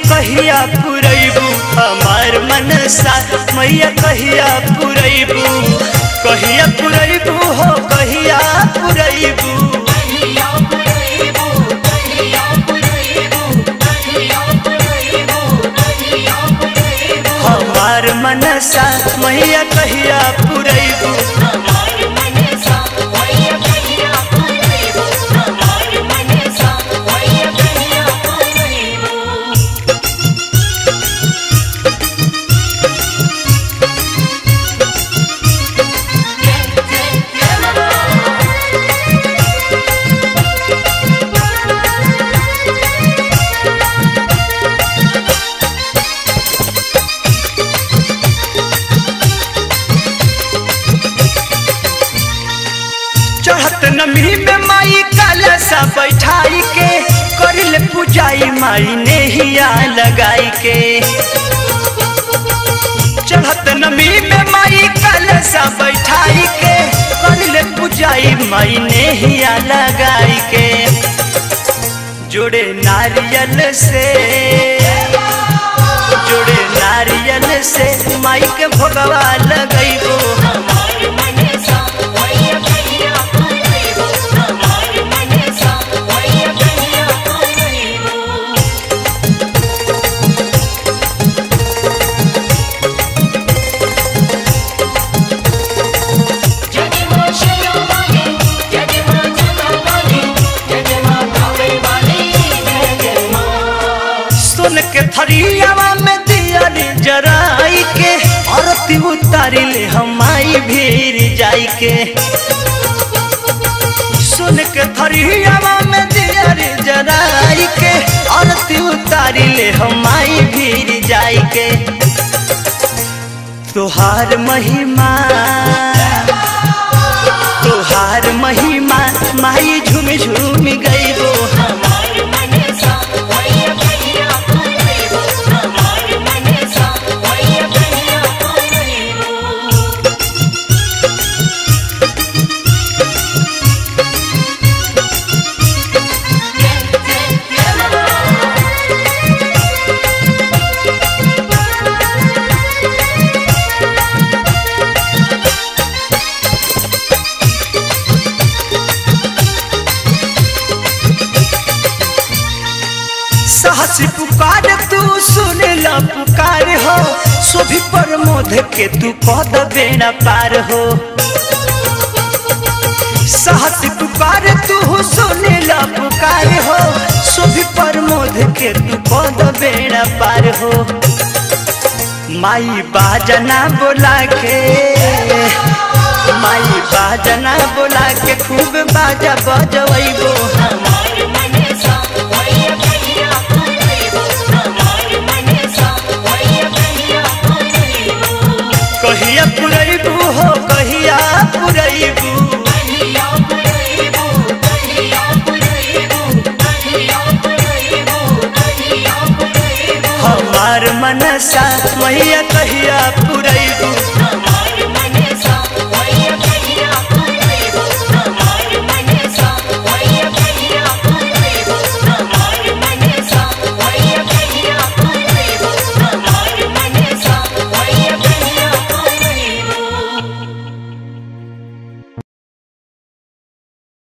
कहिया पुरैबू हमार मनसा मैया कहिया पुरैबू हो कहिया पुरैबू हमार मनसा मैया कहिया पुरैबू चढ़त नमी में माई कलसा बैठाई के करिल पूजाई माई नेहिया लगाई के चढ़त नमी में माई कलसा बैठाई के करिल पूजाई माई नेहिया लगाई के जोड़े नारियल से माई के भोगवा लगैबो के थरियावा में दियारी जराई के आरती उतारी ले हमाई भीर जाई के सुन के थरियावा में दियारी जराई के आरती उतारी ले हमाई भीर जाई के तोहार महिमा माई झूम झूम गईबो सहसी पुकार तू सुनला पुकार हो सोभी प्रमोद के तू कद बेड़ा पार हो सहसी पुकार तू सुनला पुकार हो सोभी प्रमोद के तू कद बेड़ा पार हो माई बाजना बोला के खूब बाजा बजवैबो कहिया पुरैबू हो कहिया पुरैबू हमार मनसा मैया कहिया पुरैबू।